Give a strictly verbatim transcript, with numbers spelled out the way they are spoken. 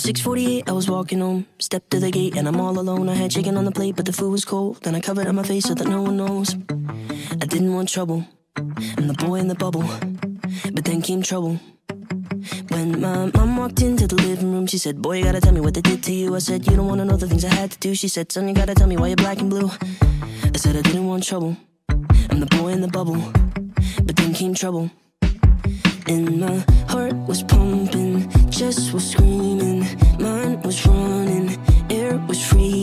six forty-eight, I was walking home. Stepped to the gate and I'm all alone. I had chicken on the plate, but the food was cold. Then I covered up my face so that no one knows. I didn't want trouble, I'm the boy in the bubble. But then came trouble. When my mom walked into the living room, she said, boy, you gotta tell me what they did to you. I said, you don't wanna know the things I had to do. She said, son, you gotta tell me why you're black and blue. I said I didn't want trouble, I'm the boy in the bubble. But then came trouble. And my heart was pumping, chest was screaming, mind was running, air was free.